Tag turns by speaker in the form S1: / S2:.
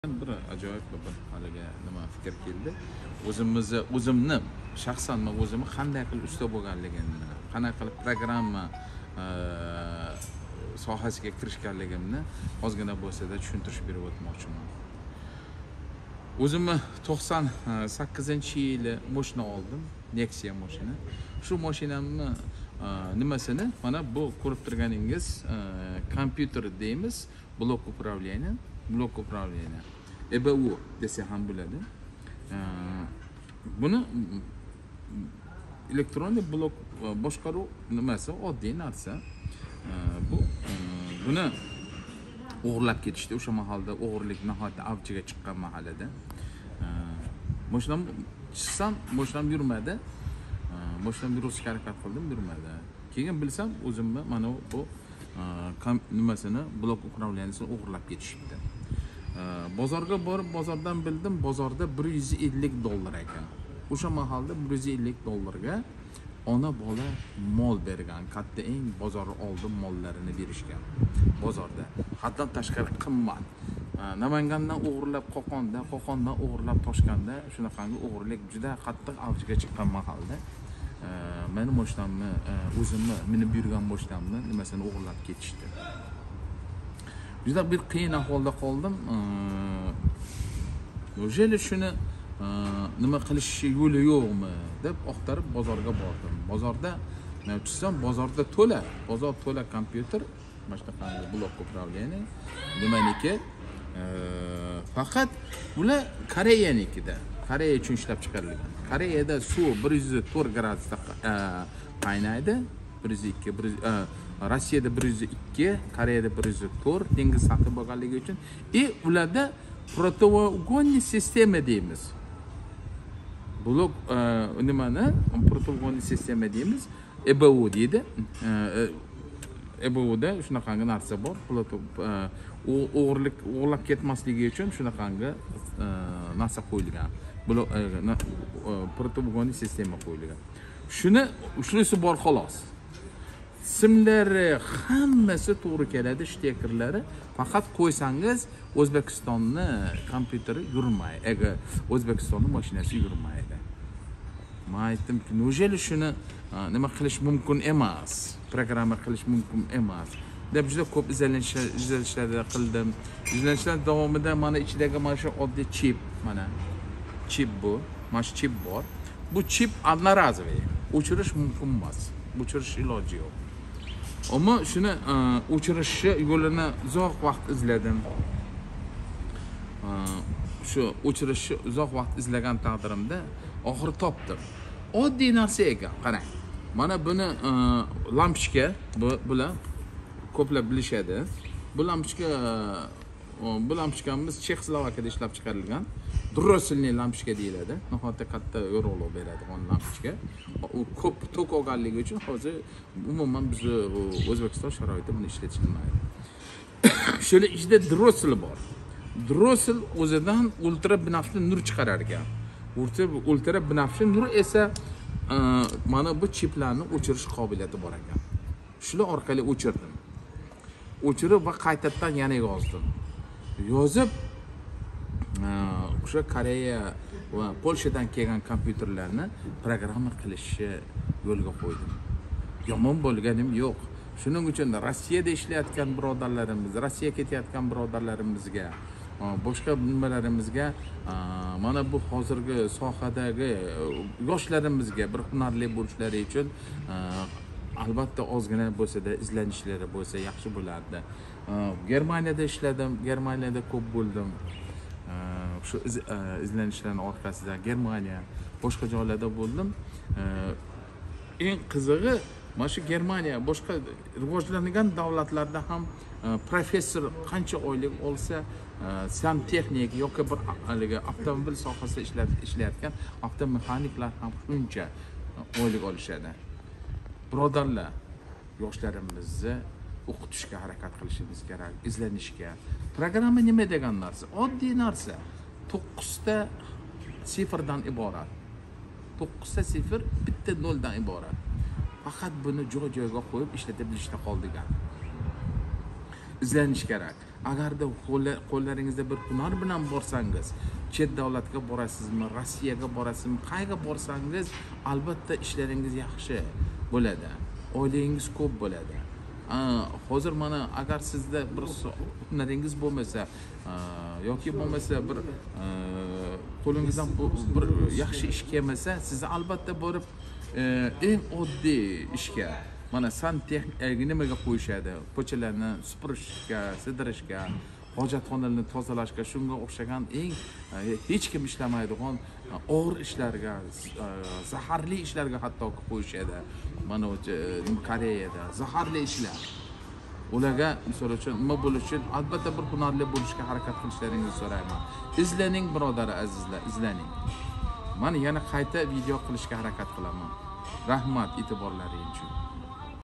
S1: Bir ajoyib bir haliga nima fikr keldi. O'zimni shaxsan men o'zimni qanday qilib usta bo'lganligimni, qanday qilib programma sohasiga kirishganligimni ozgina bo'lsa-da tushuntirib berib o'tmoqchiman. O'zimni 98-yili mashina oldim, Nexia mashina. Shu mashinamni nimasini mana bu ko'rib turganingiz kompyuter deymiz, blok управления. Blok upravleniya. EBU desa ham bo'ladi. Buni elektronik blok boshqaruv nimasi oddiy narsa. Buni o'g'irlab ketishdi. O'sha mahalda o'g'irlik nihoyatda avjiga chiqqan mahallada. Mashinam chiqsam, mashinam yurmadi. Mashinam yurishga harakat qildim, yurmadi. Keyin bilsam, o'zimni mana bu nimasini blok upravleniyasini o'g'irlab ketishibdi. Bozorga borib, bozordan bildim, bozorda $150 ekan. O'sha mahalda $150 ona bola mol bergan, katta eng bozor oldi mollarini berishgan bozorda. Haddan tashqari qimmat. Namangandan o'g'irlab Qo'qondan o'g'irlab Toshkentda shunaqangi o'g'irlik juda qattiq avjiga chiqqan mahalda meni mashinamni, o'zimni minib yurgan mashinamni nimasini o'g'irlab ketishdi. Juda bir qiyin ahvolda qoldim. O'shali shuni nima qilish yo'li yo'qmi deb oqtarib bozorga bordim. Bozorda tushsam, bozor to'la kompyuter, mana shunaqangi blok upravleniya nimaniki. Faqat bular Koreyanikida. Koreya uchun ishlab chiqarilgan. Koreyada suv 104 gradusda qaynaydi. 102, Rossiyada 102, Koreyada 104 dengiz sathi bo'lganligi uchun ularda protovogonniy sistema deymiz. Blok nimani protovogonniy sistema deymiz. EBU deydi. EBUda shunaqangi narsa bor. O'g'irlab ketmasligi uchun shunaqangi narsa qo'yilgan. Protovogonniy sistema qo'yilgan. Shunisi bor xolos. Simlari hammasi to'g'ri keladi, shtekerlari. Faqat qo'ysangiz O'zbekistonni kompyuteri yurmaydi. Agar O'zbekistonning mashinasi yurmaydi. Men aytdimki, "Nojeli shuni nima qilish mumkin emas, programma qilish mumkin emas." deb juda ko'p izlanishlar qildim. Izlanishlar davomida mana ichidagi mana shu oddiy chip, mana chip bu, mana shu chip bor. Bu chip одноразовый, o'chirish mumkin emas. O'chirish iloji yo'q. Ammo shuni o'chirish yo'lini uzoq vaqt izladim. Shu o'chirishni uzoq vaqt izlagan taqdirimda oxiri topdim. Oddiy narsa ekan, qarang. Mana buni lampochka bular ko'plab bilishadi. Bu lampochkamiz Chexoslovakiyada ishlab chiqarilgan. Drosselniy lampochka deyiladi. Nihoyatda katta yorug'lik beradigan lampochka. U ko'p tok olganligi uchun hozir umuman biz O'zbekiston sharoitida buni ishlatilmaydi. Shuni ichida drossel bor. Drossel o'zidan ultra binafsha nur chiqarar ekan. Ultra binafsha nur esa mana bu chiplarni o'chirish qobiliyati bor ekan. Shular orqali o'chirdim. O'chirib va qaytadan yana yozdim. Yozib o'sha Koreya va Polshadan kelgan kompyuterlarni programma qilishni yo'lga qo'ydim. Yomon bo'lganim yo'q. Shuning uchun Rossiyada ishlayotgan birodarlarimiz, Rossiyaga ketayotgan birodarlarimizga, boshqa nimalarimizga, mana bu hozirgi sohadagi yoshlarimizga bir hunarli bo'lishlari uchun albatta ozgina bo'lsa-da izlanishlari bo'lsa yaxshi bo'lardi. Germaniyada ishladim, Germaniyada ko'p bo'ldim. Shu izlanishlarning orqasida Germaniya, boshqa joylarda bo'ldim. Eng qizig'i, mana shu Germaniya, boshqa rivojlangan davlatlarda ham professor qancha oylik olsa, santexnik yoki bir avtomobil sohasida ishlayotgan avtomexaniklar ham shuncha oylik olishadi. Birodarlar, yoshlarimizni o'qitishga harakat qilishimiz kerak, izlanishga. Programma nima degan narsa? Oddiy narsa. 9 ta sifrdan iborat. 9 ta sifr, bitta noldan iborat. Faqat buni joy-joyiga qo'yib ishlatib bilishda qoldigan. izlanish kerak. Agarda qo'llaringizda bir hunar bilan borsangiz, chet davlatga borasizmi, Rossiyaga borasizmi, qayerga borsangiz, albatta ishlaringiz yaxshi bo'ladi. Oilangiz ko'p bo'ladi. Hozir mana agar sizda bir hunaringiz bo'lmasa, yoki bo'lmasa bir qo'lingizdan bir yaxshi ish kelmasa, sizni albatta borib eng oddiy ishga, mana santexnika nimaga qo'yishadi? Ko'chalarni supurishga, sidirishga, hojatxonalarni tozalashga, shunga o'xshagan eng hech kim ishlamaydigan og'ir ishlarga, zaharli ishlarga hatto qo'yishadi. Mana Koreyada zaharli ishlar. Ularga misol uchun nima bo'lish uchun albatta bir hunarli bo'lishga harakat qilishlaringizni so'rayman. Izlaning birodar azizlar, izlaning. Men yana qayta video qilishga harakat qilaman. Rahmat e'tiborlaringiz uchun.